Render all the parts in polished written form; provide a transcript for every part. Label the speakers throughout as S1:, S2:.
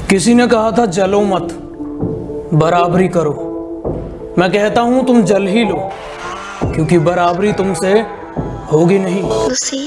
S1: किसी ने कहा था जलो मत, बराबरी करो। मैं कहता हूं तुम जल ही लो, क्योंकि बराबरी तुमसे होगी नहीं।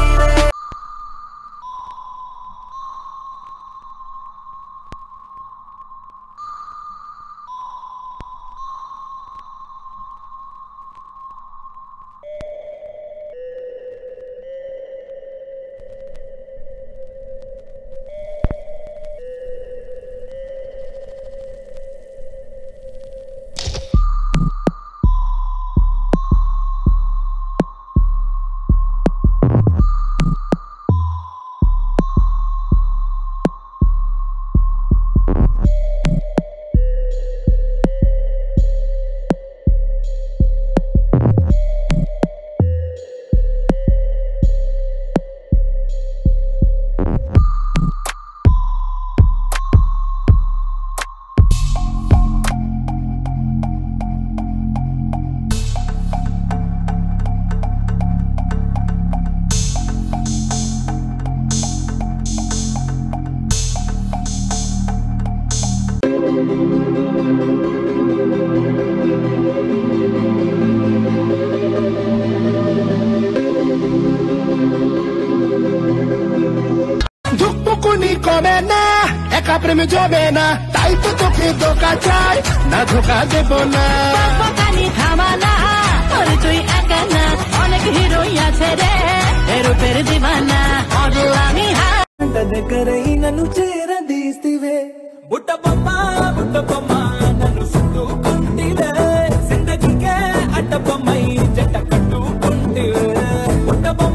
S2: प्रेम जोबेना टाइप तो फिर धोखा चाय ना धोखा देबो ना
S3: पानी थामाना और তুই একা না অনেক হিরোই আছে রে এরূপের দিবানা অদলামি
S2: হাত করেই నన్ను చేరదీస్తివే బుట్ట బొమ్మ నన్ను సుట్టుకుంటివే జిందగీకే అడ్డ బొమ్మై జంట కట్టుకుంటివే బుట్ట బొమ్మ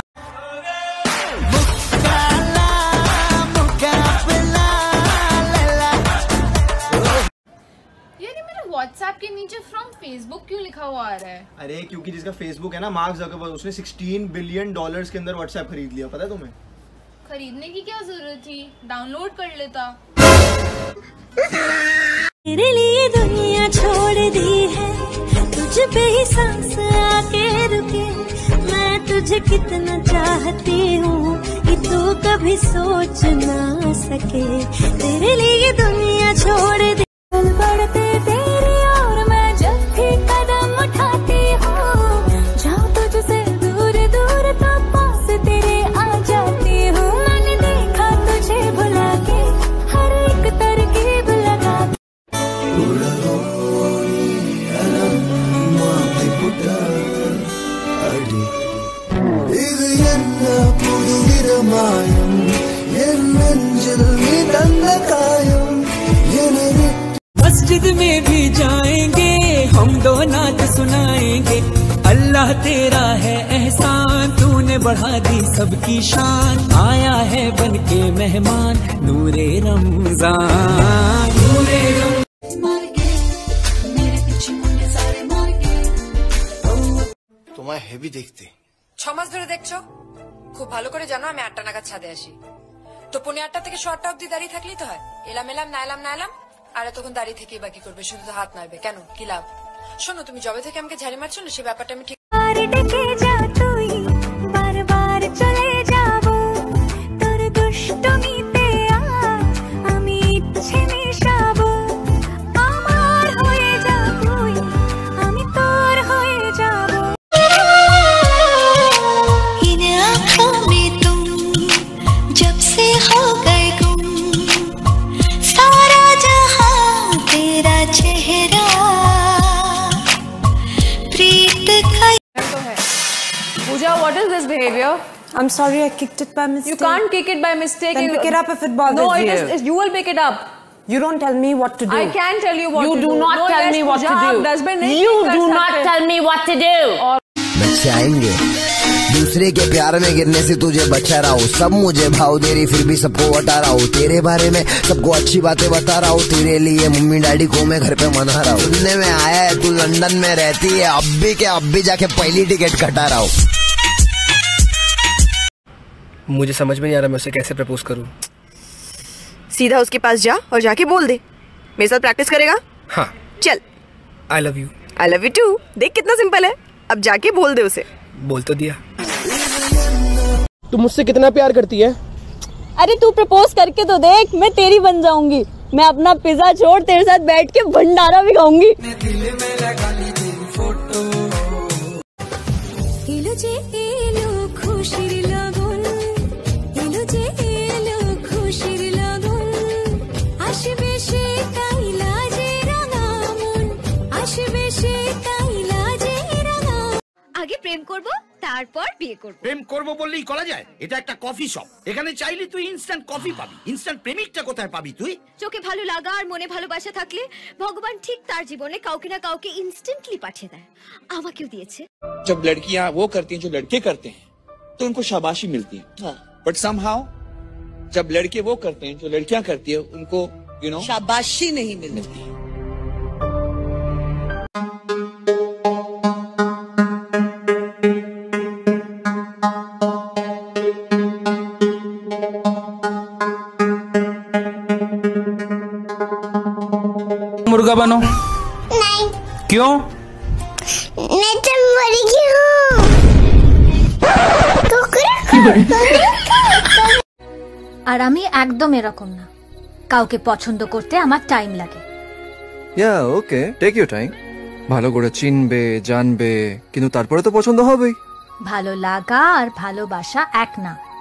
S4: व्हाट्सएप के नीचे फ्रॉम फेसबुक क्यों लिखा हुआ आ रहा है?
S5: अरे क्योंकि जिसका फेसबुक है ना, मार्क ज़करबर्ग, उसने $16 बिलियन के अंदर व्हाट्सएप खरीद लिया। पता है तुम्हें?
S4: खरीदने की क्या जरूरत थी, डाउनलोड कर लेता।
S3: तेरे लिए दुनिया छोड़ दी है, तुझ पे ही सांस आके रुके। मैं तुझे कितना चाहती हूँ कि तू कभी सोच ना सके। तेरे लिए दुनिया छोड़ दी बढ़ते तेरी और मैं जब भी कदम उठाती हूँ, जाऊँ तुझसे दूर दूर तो पास तेरे आ जाती हूँ। मैंने देखा तुझे भुला के हर एक तरकीब लगा
S2: मस्जिद में भी जाएंगे हम, दो नात सुनाएंगे। अल्लाह तेरा है एहसान, तूने बढ़ा दी सबकी शान। आया है बनके मेहमान नूरे रमजान, नूरे
S5: তোমায় হেভি দেখতে।
S6: 6 মাস ধরে দেখছো, খুব ভালো করে জানো আমি 8টা নাগাদ ছাদে আসি। তো 8:15 থেকে 6টা অবধি দাঁড়িয়ে থাকলেই তো হয়। এলাম না এলাম আর তখন দাঁড়িয়ে থেকে বাকি করবে, শুধু তো হাত নাড়বে। কেন, কি লাভ? শোনো, তুমি জবে থেকে আমাকে ঝাড়ি মারছো না, সে ব্যাপারটা আমি ঠিক
S4: What is this behavior?
S7: I'm sorry, I kicked it by mistake.
S4: You can't kick it by mistake.
S7: Then pick it up if it bothers you.
S4: No, you will pick it up.
S7: You don't tell me what to do.
S4: I can tell you what to do.
S7: You do not tell me what to do. You do not tell me what to do.
S8: बच्चे आएंगे दूसरे के प्यार में गिरने से तुझे बचा रहा हूँ। सब मुझे भाव दे रही फिर भी सबको बता रहा हूँ। तेरे बारे में सबको अच्छी बातें बता रहा हूँ। तेरे लिए मम्मी डैडी को मैं घर पे मना रहा हूँ। सुनने में आया है तू लंदन में रहती है, अब भी जाके पहली टिकट कटा रहा हूँ।
S9: मुझे समझ में नहीं आ रहा मैं उसे कैसे प्रपोज करूं।
S6: सीधा उसके पास जा और जाके बोल दे। मेरे साथ प्रैक्टिस करेगा?
S9: हाँ
S6: चल।
S9: I love you.
S6: I love you too. देख कितना सिंपल है, अब जाके बोल दे उसे।
S9: बोल तो दिया। तू मुझसे कितना प्यार करती है?
S3: अरे तू प्रपोज करके तो देख, मैं तेरी बन जाऊंगी। मैं अपना पिज्जा छोड़ तेरे साथ बैठ के भंडारा भी खाऊंगी। खुशिर लगन, खुशिर लगन, आशबे से काइला जे रागामन, आशबे से काइला जे रागामन।
S10: আগে প্রেম করব, তারপর বিয়ে করব।
S11: প্রেম করব বললেই করা যায়? এটা একটা কফি শপ, এখানে চাইলে তুই ইনস্ট্যান্ট কফি পাবি। ইনস্ট্যান্ট প্রেমিকটা কোথায় পাবি তুই?
S10: চোখে ভালো লাগা আর মনে ভালোবাসা থাকলে ভগবান ঠিক তার জীবনে কাউকে না কাউকে ইনস্ট্যান্টলি পাঠিয়ে দেয়। আমাকেও দিয়েছে।
S12: जब लड़कियां वो करती हैं जो लड़के करते हैं तो उनको शाबाशी मिलती है, बट समहाउ जब लड़के वो करते हैं जो लड़कियां करती है उनको शाबाशी नहीं मिलती।
S1: मुर्गा बनो।
S3: नहीं।
S1: क्यों?
S3: मैं तो मर गई हूँ।
S10: আর আমি একদম এরকম না, কাউকে পছন্দ করতে আমার টাইম লাগে।
S13: Yeah okay, take your time. ভালো করে চিনবে জানবে, কিন্তু তারপরে তো পছন্দ হবেই।
S10: ভালো লাগা আর ভালোবাসা এক না।